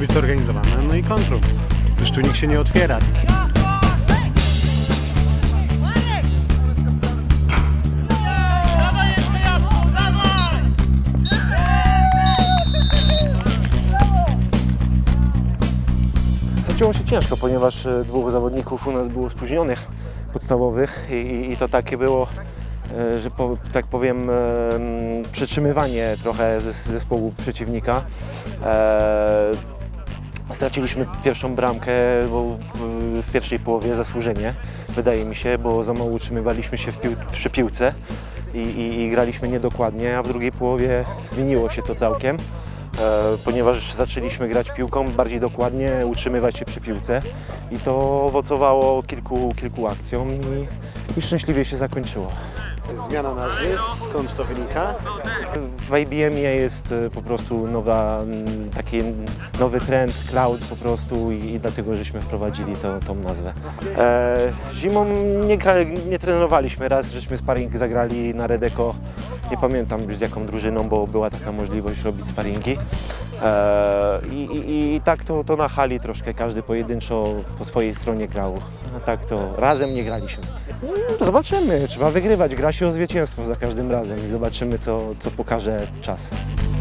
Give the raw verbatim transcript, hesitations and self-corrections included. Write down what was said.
być zorganizowane, no i kontru. Już tu nikt się nie otwiera. Zaczęło się ciężko, ponieważ dwóch zawodników u nas było spóźnionych podstawowych i, i, i to takie było, że po, tak powiem, przetrzymywanie trochę zespołu przeciwnika. Straciliśmy pierwszą bramkę w pierwszej połowie zasłużenie, wydaje mi się, bo za mało utrzymywaliśmy się w pił przy piłce i, i, i graliśmy niedokładnie, a w drugiej połowie zmieniło się to całkiem. Ponieważ zaczęliśmy grać piłką bardziej dokładnie, utrzymywać się przy piłce i to owocowało kilku, kilku akcjom i, i szczęśliwie się zakończyło. Zmiana nazwy, skąd to wynika? W I B M ie jest po prostu nowa, taki nowy trend, cloud po prostu i, i dlatego żeśmy wprowadzili to, tą nazwę. E, zimą nie, nie trenowaliśmy, raz żeśmy sparring zagrali na Redeko, nie pamiętam już z jaką drużyną, bo była taka możliwość robić sparingi. E, i, i, I tak to, to na hali troszkę każdy pojedynczo po swojej stronie grał, a tak to razem nie graliśmy. Zobaczymy, trzeba wygrywać, gra się o zwycięstwo za każdym razem i zobaczymy co, co pokaże czas.